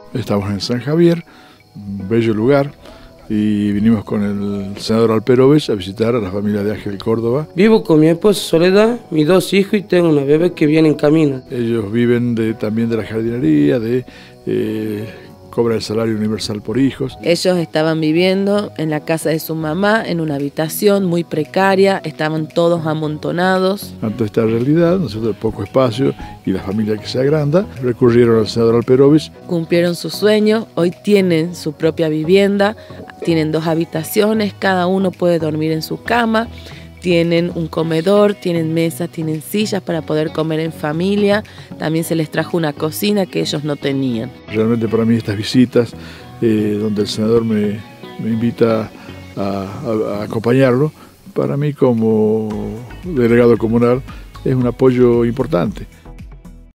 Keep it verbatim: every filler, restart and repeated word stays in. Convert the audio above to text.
Estamos en San Javier, un bello lugar, y vinimos con el senador Alperovich a visitar a la familia de Ángel Córdoba. Vivo con mi esposa Soledad, mis dos hijos y tengo una bebé que viene en camino. Ellos viven de, también de la jardinería, de eh, cobra el salario universal por hijos. Ellos estaban viviendo en la casa de su mamá, en una habitación muy precaria, estaban todos amontonados. Ante esta realidad, ¿no es cierto?, el poco espacio y la familia que se agranda, recurrieron al senador Alperovich. Cumplieron su sueño, hoy tienen su propia vivienda, tienen dos habitaciones, cada uno puede dormir en su cama. Tienen un comedor, tienen mesas, tienen sillas para poder comer en familia. También se les trajo una cocina que ellos no tenían. Realmente para mí estas visitas, eh, donde el senador me, me invita a, a, a acompañarlo, para mí como delegado comunal es un apoyo importante.